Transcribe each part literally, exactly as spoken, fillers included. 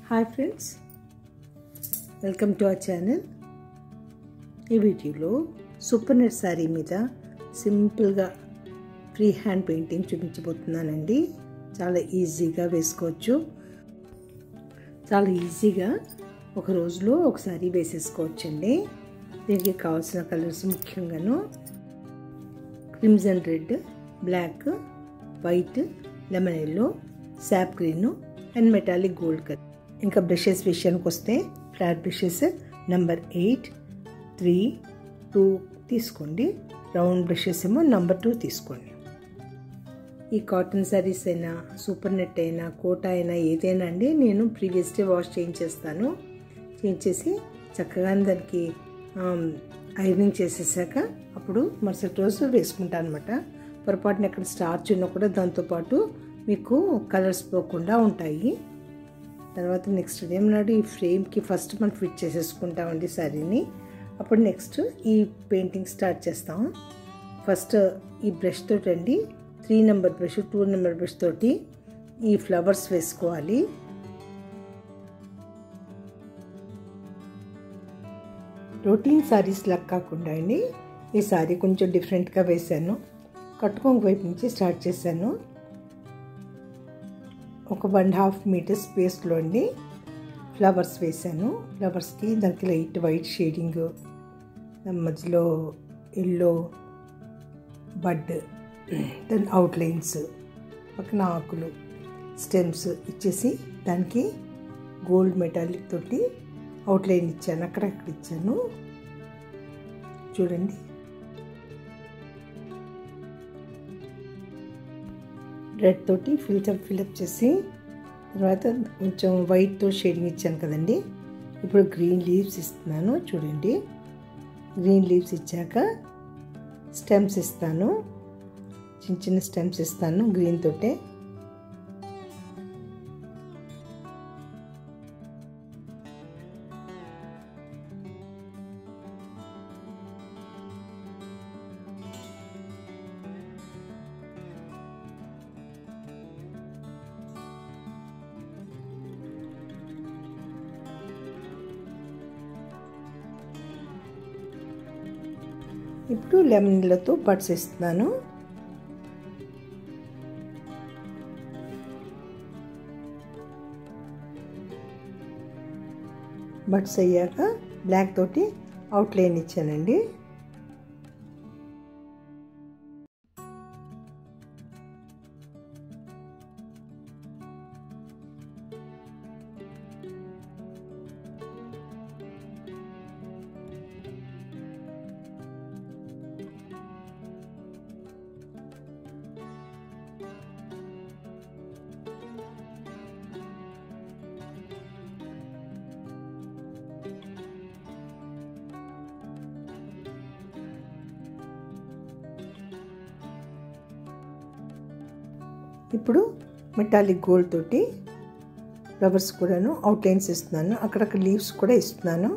Hi friends, welcome to our channel. ఈ వీడియోలో super net sari మీద సింపుల్గా ఫ్రీ హ్యాండ్ పెయింటింగ్ చూపించబోతున్నానండి. చాలా ఈజీగా వేసుకోవచ్చు. చాలా ఈజీగా ఒక రోజులో ఒక శారీ వేసేసుకోవచ్చండి. దీనికి కావాల్సిన కలర్స్ ముఖ్యంగాను crimson red, black, white, lemon yellow, sap green and metallic gold colour. ఇంకా బ్రషెస్ విషయానికి వస్తే flat brushes number eight, three, two తీసుకోండి. రౌండ్ బ్రషెస్ ఏమో నెంబర్ టూ తీసుకోండి. ఈ కాటన్ శారీస్ అయినా సూపర్ నెట్ అయినా కోట అయినా ఏదైనా అండి నేను ప్రీవియస్ డే వాష్ చేయించేస్తాను. చేయించేసి చక్కగా దానికి ఐరనింగ్ చేసేసాక అప్పుడు మరుసటి రోజు వేసుకుంటాను అనమాట. పొరపాటున ఎక్కడ స్టార్చ్ ఉన్నా కూడా దాంతోపాటు మీకు కలర్స్ పోకుండా ఉంటాయి. తర్వాత నెక్స్ట్ డే నాడు ఈ ఫ్రేమ్కి ఫస్ట్ మనం ఫిట్ చేసేసుకుంటామండి శారీని. అప్పుడు నెక్స్ట్ ఈ పెయింటింగ్ స్టార్ట్ చేస్తాం. ఫస్ట్ ఈ బ్రష్ తోటి అండి, three number brush, two number brush తోటి ఈ ఫ్లవర్స్ వేసుకోవాలి. రొటీన్ శారీస్ లాగా కాకుండా అండి ఈ శారీ కొంచెం డిఫరెంట్గా వేశాను. కట్టుకోంగ వైపు నుంచి స్టార్ట్ చేశాను. ఒక వన్ హాఫ్ మీటర్ స్పేస్లో అండి ఫ్లవర్స్ వేసాను. ఫ్లవర్స్కి దానికి లైట్ వైట్ షేడింగ్, మధ్యలో ఎల్లో బడ్, దాని అవుట్లైన్స్, పక్కన ఆకులు, స్టెమ్స్ ఇచ్చేసి దానికి గోల్డ్ మెటాలిక్ తోటి అవుట్లైన్ ఇచ్చాను. అక్కడక్కడ ఇచ్చాను చూడండి. రెడ్ తోటి ఫిల్టర్ ఫిల్అప్ చేసి తర్వాత కొంచెం వైట్తో షేడింగ్ ఇచ్చాను కదండి. ఇప్పుడు గ్రీన్ లీవ్స్ ఇస్తున్నాను చూడండి. గ్రీన్ లీవ్స్ ఇచ్చాక స్టెమ్స్ ఇస్తాను, చిన్న చిన్న స్టెమ్స్ ఇస్తాను గ్రీన్ తోటే. ఇప్పుడు లెమన్లతో బడ్స్ ఇస్తున్నాను. బడ్స్ అయ్యాక బ్లాక్ తోటి అవుట్లైన్ ఇచ్చానండి. ఇప్పుడు మెటాలిక్ గోల్డ్ తోటి ఫ్లవర్స్ కూడాను అవుట్లైన్స్ ఇస్తున్నాను. అక్కడక్కడ లీవ్స్ కూడా ఇస్తున్నాను.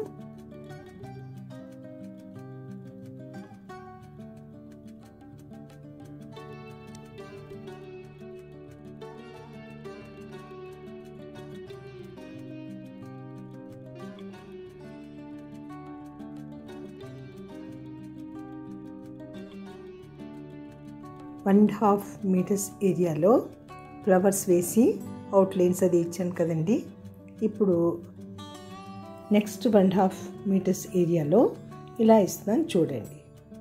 వన్ అండ్ హాఫ్ మీటర్స్ ఏరియాలో ఫ్లవర్స్ వేసి అవుట్లైన్స్ అది ఇచ్చాను కదండి. ఇప్పుడు next one and half metres ఏరియాలో ఇలా ఇస్తున్నాను చూడండి.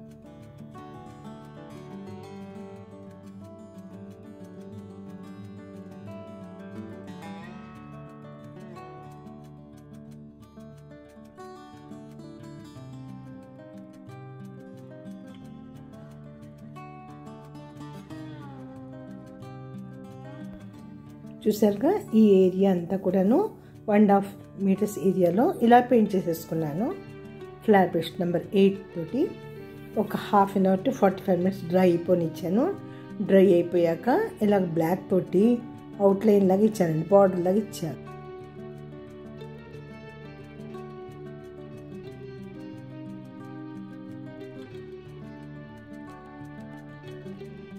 చూసారుగా ఈ ఏరియా అంతా కూడాను వన్ అండ్ హాఫ్ మీటర్స్ ఏరియాలో ఇలా పెయింట్ చేసేసుకున్నాను. ఫ్లాట్ బ్రష్ నెంబర్ ఎయిట్ తోటి ఒక half an hour to forty five minutes dry అయిపోనిచ్చాను. డ్రై అయిపోయాక ఇలా బ్లాక్ తోటి అవుట్లైన్ లాగా ఇచ్చానండి, బార్డర్ లాగా ఇచ్చాను.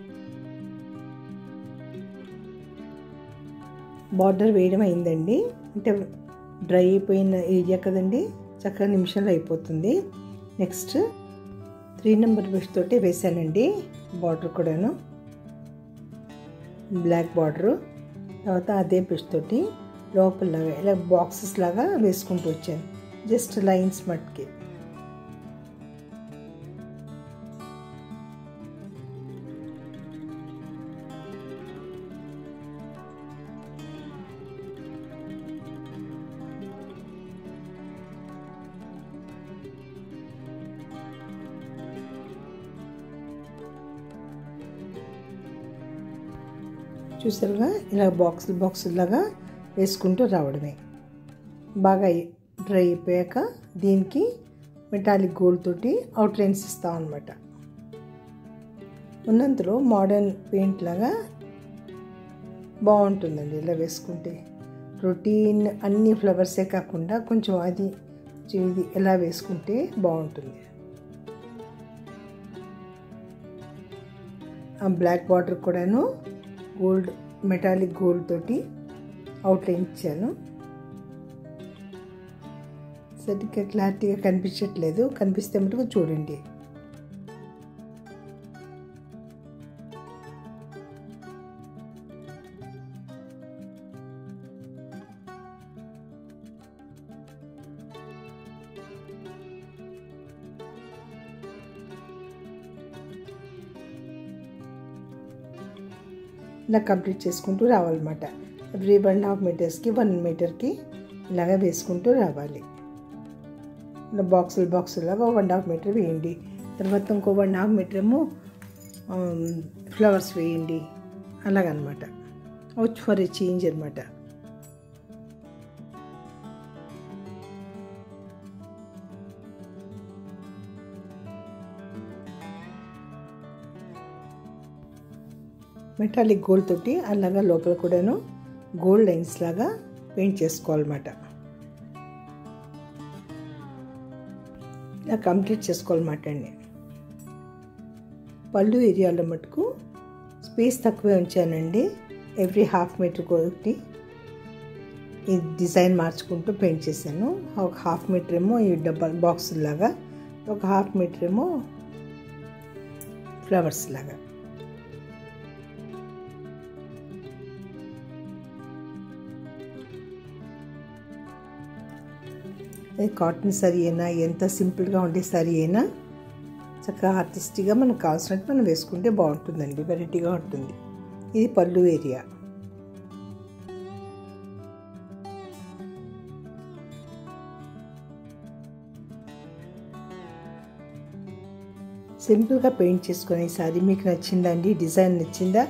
బార్డర్ వేయడం అయిందండి. అంటే డ్రై అయిపోయిన ఏరియా కదండి, చక్కగా నిమిషంలో అయిపోతుంది. నెక్స్ట్ త్రీ నెంబర్ బ్రష్ తోటి వేసానండి బార్డర్ కూడాను, బ్లాక్ బార్డరు. తర్వాత అదే బ్రష్ తోటి లోపలలాగా ఇలా బాక్సెస్ లాగా వేసుకుంటూ వచ్చాను, జస్ట్ లైన్స్ మట్కి. చూసారుగా ఇలా బాక్సులు బాక్సులు లాగా వేసుకుంటూ రావడమే. బాగా డ్రై అయిపోయాక దీనికి మెటాలిక్ గోల్డ్ తోటి అవుట్లైన్స్ ఇస్తాం అన్నమాట. ఉన్నంతలో మోడర్న్ పెయింట్ లాగా బాగుంటుందండి ఇలా వేసుకుంటే. రొటీన్ అన్ని ఫ్లవర్సే కాకుండా కొంచెం అది ఇది ఎలా వేసుకుంటే బాగుంటుంది. ఆ బ్లాక్ బార్డర్ కూడాను గోల్డ్ మెటాలిక్ గోల్డ్ తోటి అవుట్లైన్ ఇచ్చాను. సరిగ్గా క్లారిటీగా కనిపించట్లేదు, కనిపిస్తే మటుకు చూడండి. ఇలా కంప్లీట్ చేసుకుంటూ రావాలన్నమాట. ఎవ్రీ వన్ అండ్ హాఫ్ మీటర్స్కి వన్ మీటర్కి ఇలాగా వేసుకుంటూ రావాలి. ఇలా బాక్సులు బాక్సులు లాగా వన్ అండ్ హాఫ్ మీటర్ వేయండి. తర్వాత ఇంకో వన్ అండ్ హాఫ్ మీటర్ ఏమో ఫ్లవర్స్ వేయండి. అలాగనమాట. అవుట్ ఫర్ ఏ చేంజ్ అనమాట. మెటాలిక్ గోల్డ్ తోటి అలాగా లోపల కూడాను గోల్డ్ లైన్స్ లాగా పెయింట్ చేసుకోవాలన్నమాట. ఇలా కంప్లీట్ చేసుకోవాలన్నమాట అండి. పళ్ళు ఏరియాలో మటుకు స్పేస్ తక్కువే ఉంచానండి. ఎవ్రీ హాఫ్ మీటర్ ఒకటి ఈ డిజైన్ మార్చుకుంటూ పెయింట్ చేశాను. ఒక హాఫ్ మీటర్ ఏమో ఈ డబ్బా బాక్స్ లాగా, ఒక హాఫ్ మీటర్ ఏమో ఫ్లవర్స్ లాగా. కాటన్ సారీ అయినా ఎంత సింపుల్గా ఉండే సారీ అయినా చక్కగా ఆర్టిస్టిక్గా మనకు కావాల్సినట్టు మనం వేసుకుంటే బాగుంటుందండి, వెరైటీగా ఉంటుంది. ఇది పళ్ళు ఏరియా. సింపుల్గా పెయింట్ చేసుకునే సారీ మీకు నచ్చిందా అండి? డిజైన్ నచ్చిందా?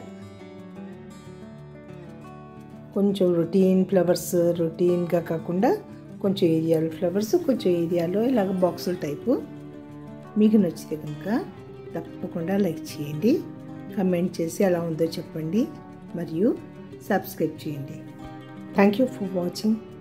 కొంచెం రొటీన్ ఫ్లవర్స్, రొటీన్గా కాకుండా కొంచెం ఏరియాలో ఫ్లవర్స్, కొంచెం ఏరియాలో ఇలాగ బాక్సుల టైపు. మీకు నచ్చితే కనుక తప్పకుండా లైక్ చేయండి, కమెంట్ చేసి ఎలా ఉందో చెప్పండి, మరియు సబ్స్క్రైబ్ చేయండి. Thank you for watching.